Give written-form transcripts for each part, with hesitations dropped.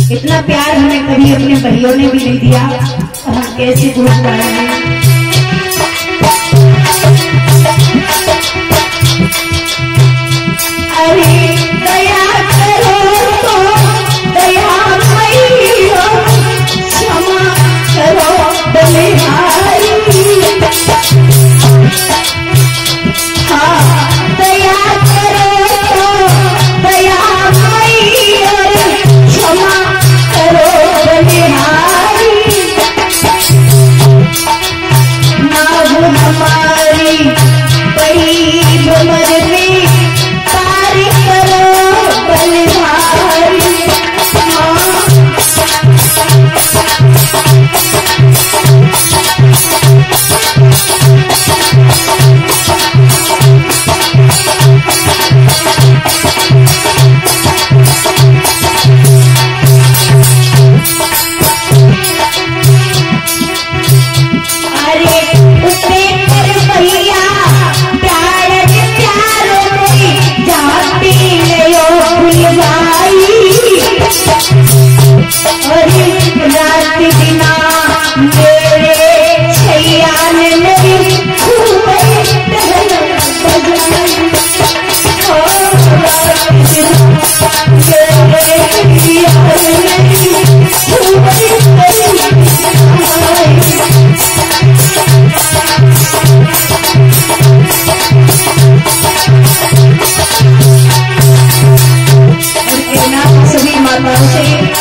इतना प्यार हमें कभी अपने भाइयों ने भी नहीं दिया, हम कैसे भूल पाएंगे। अरे दया करो तो दयामयी हो, क्षमा करो बलिहारी। हाँ दया करो तो दयामयी हो, क्षमा करो बलिहारी। नाव हमारी बड़ी उम्र में पार करो बलिहारी। अरे उसे कर भैया प्यार प्यारो में जाती लो भुलवाई। अरे रात बिना मेरे छैया ने मेरी खूब बजाई। सभी माताओं से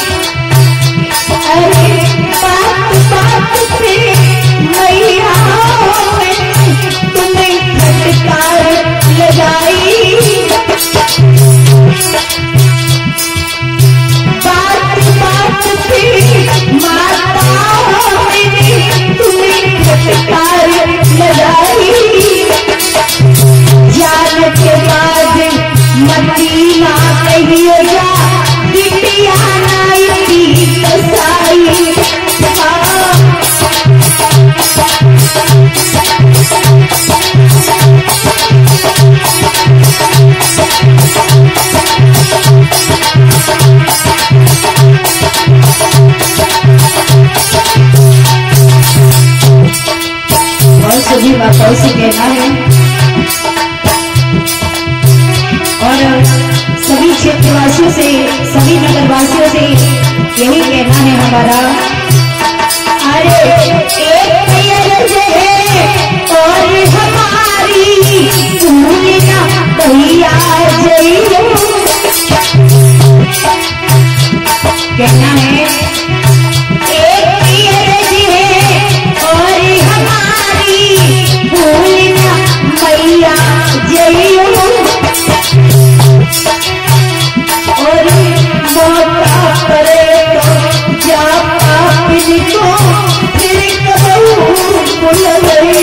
अरे बात बात पे मैयाओं में तुम्हें फटकार लगाई। बात बात पे माताओं में तुम्हें फटकार लगाई। जान के बाद मदीना कहियो जा बिटिया नाई की कसाई। और सभी बातों से कहना है और सभी क्षेत्रवासियों से, सभी नगरवासियों से यही कहना है हमारा। अरे एक मेरज है और हमारी भूलना भैया जइयो। कहना है एक मेरज है और हमारी भूलना भैया जइयो। और मौका पड़े तो जा पापिन को फिर कबहू बुलवई।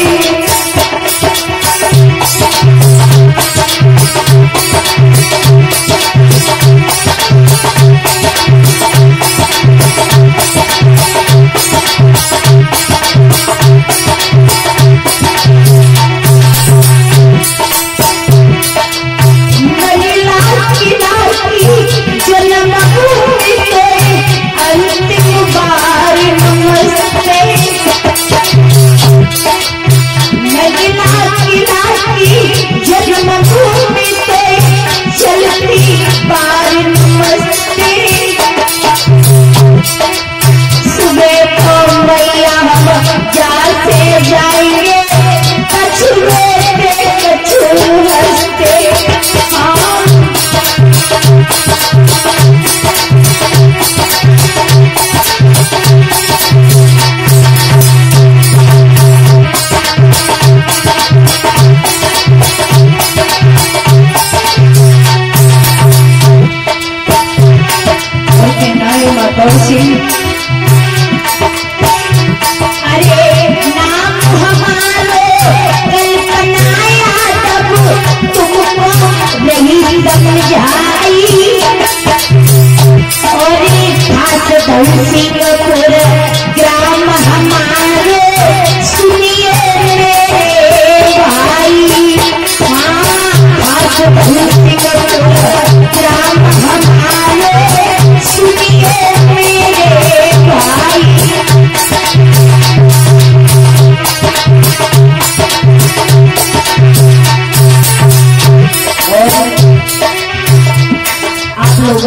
जन्मभूमि से अंतिम बार नमस्ते। नगला किला की जन्मभूमि से चलती बार नमस्ते। सुबह को मैया हम जाते जाएंगे, कछुए पे कछु हंसते। अरे नाम हमारो कल्पनाया तब तुमको नहीं समझाई। और खास सिंहपुर ग्राम हमारे सुनिए मेरे भाई। हाँ खास सिंहपुर ग्राम हमारे सुनिए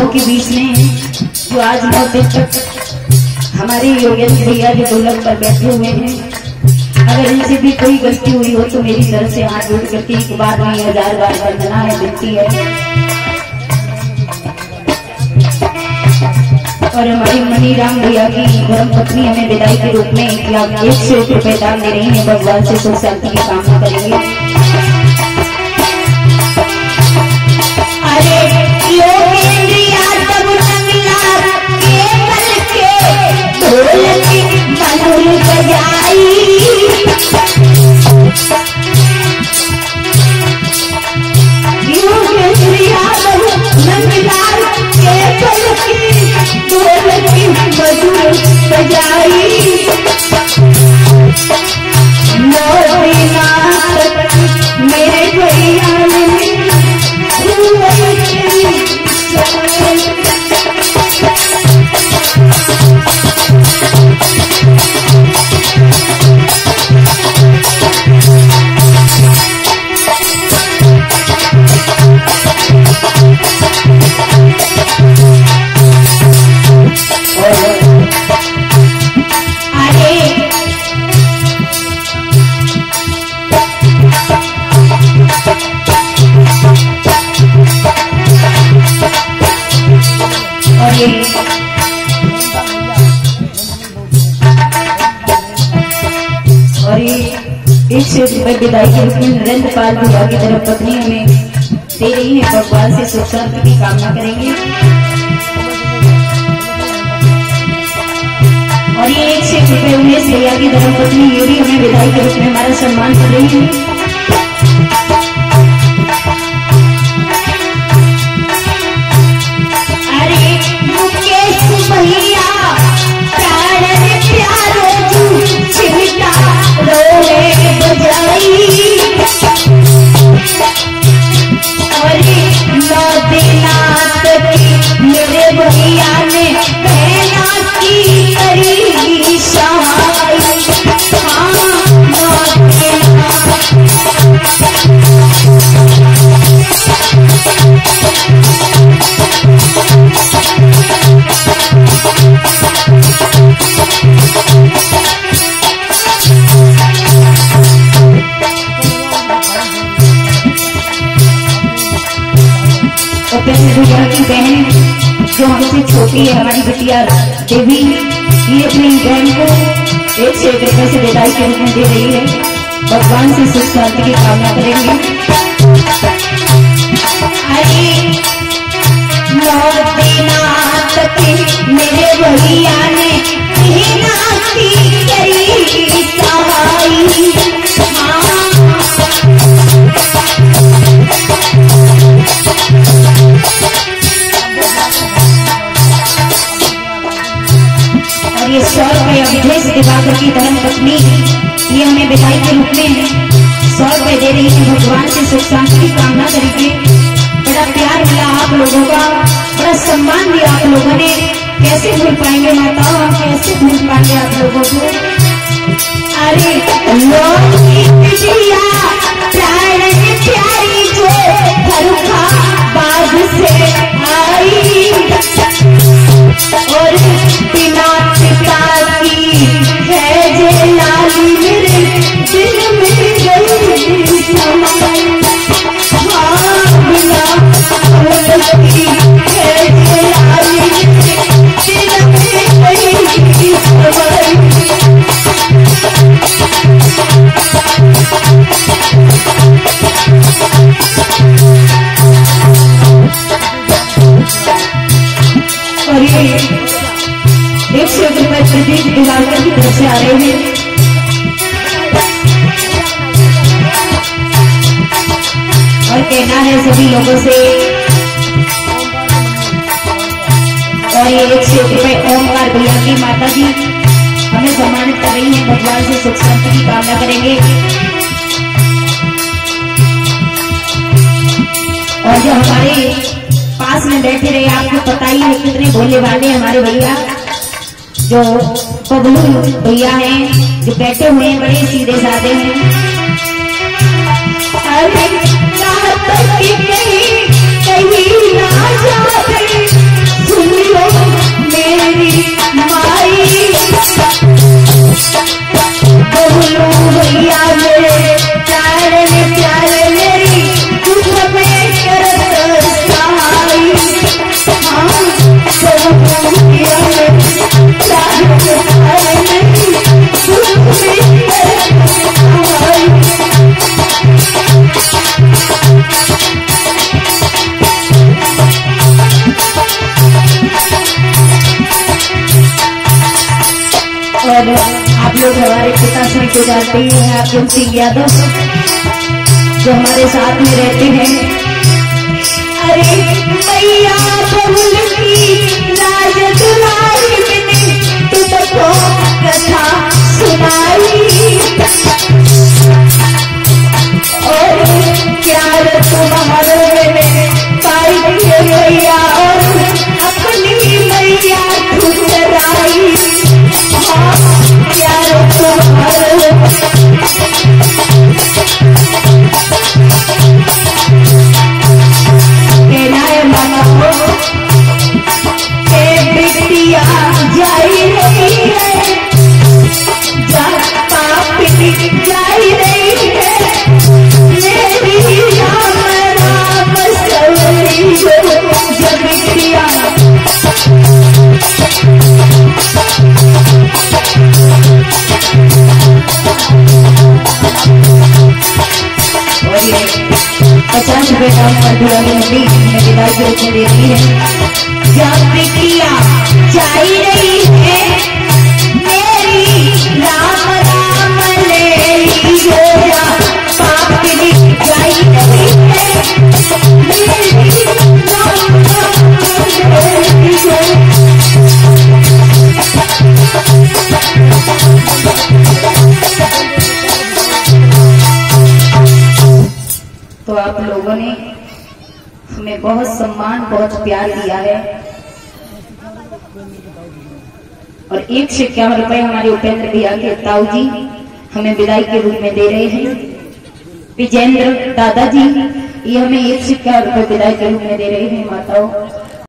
लोगों के बीच में जो आज 9 दिन तक हमारे योगेंद्र भैया जो ढोलक पर बैठे हुए हैं, अगर इनसे भी कोई गलती हुई हो तो मेरी तरफ से हाथ जोड़ करके एक बार नहीं 1000 बार वंदना है, विनती है। और हमारी मनीराम भैया की धर्म पत्नी हमें विदाई के रूप में 1,01 रुपए दान दे रही है। भगवान से सुख शांति की कामना करेंगे। अरे योगेंद्र यादव नंगला के बल के ढोलक मधुर बजाई, योगेंद्र यादव नंगलाल के बल के ढोलक मधुर बजाई, मेरे भैया ने विदाई के रूप में नरेंद्र पाल भैया की तरफ पत्नी हमें दे रही है। भगवान से सुख शांति की कामना करेंगे। और ये 1 रुपए उमेश भैया की धर्म पत्नी यूरी हमें विदाई के रूप में हमारा सम्मान कर रही है। मेरे भैया ने पहना की करी सहाय, की बहन जो हमसे छोटी है, हमारी बिटिया देवी, ये अपनी बहन को 1 रुपए से विदाई के रूप में दे रही है। भगवान से सुख शांति की कामना करेंगे। मेरे भैया ने और ये 100 रुपए अवधेश दिवाकर की धर्म पत्नी ये हमें विदाई के रूप में 100 रुपए दे रही है। भगवान से सुख शांति की कामना करेंगे। बड़ा प्यार मिला आप लोगों का, बड़ा सम्मान दिया आप लोगों ने, कैसे भूल पाएंगे माता, कैसे भूल पाएंगे आप लोगों को। अरे लोग प्यारी जो फरुखाबाद से आई और बिना पिता की है जे लाली मेरे दिल में गई समाई, बिना की है जे लाली मेरे दिल में गई समाई। और ये 100 रुपए प्रदीप दिवाकर की तरफ से आ रहे हैं। और कहना है सभी लोगों से, और ये 100 रुपए ओमकार भैया की माता जी हमें सम्मानित कर रही है। भगवान से सुख शांति की कामना करेंगे। और जो हमारे पास में बैठे रहे, आपको पता ही है कितने भोले वाले हमारे भैया, जो बबलू भैया हैं, जो बैठे हुए हैं, बड़े सीधे साधे हैं। अरे कहीं ना जाते और आप लोग हमारे पिताश्री को जानते ही हैं, अर्जुन सिंह यादव जो हमारे साथ में रहते हैं। अरे मैया बबुल की लाज दुलारी मैंने तुमको कथा सुनाई, और प्यार तुम्हारे मैंने पाई मैया, और अपनी मैया ठुकराई। प्यार तुम्हारे कहना है माना हो बिटिया जाई रही है, पापी जाई रही है, मेरी राम राम सवरी जब बिटिया और ये 50 रुपए का दुलारी नदी हमें विदाई के रूप में दे रही है। जब बिटिया जाई रही है, मेरी राम राम ले गोया, पापी जाई रही है, मेरी राम राम ले गोया। तो आप लोगों ने हमें बहुत सम्मान बहुत प्यार दिया है, और 151 रुपए हमारे उपेंद्र भैया के ताऊ जी हमें विदाई के रूप में दे रहे हैं। विजेंद्र दादाजी ये हमें 151 रुपए विदाई के रूप में दे रहे हैं। माताओं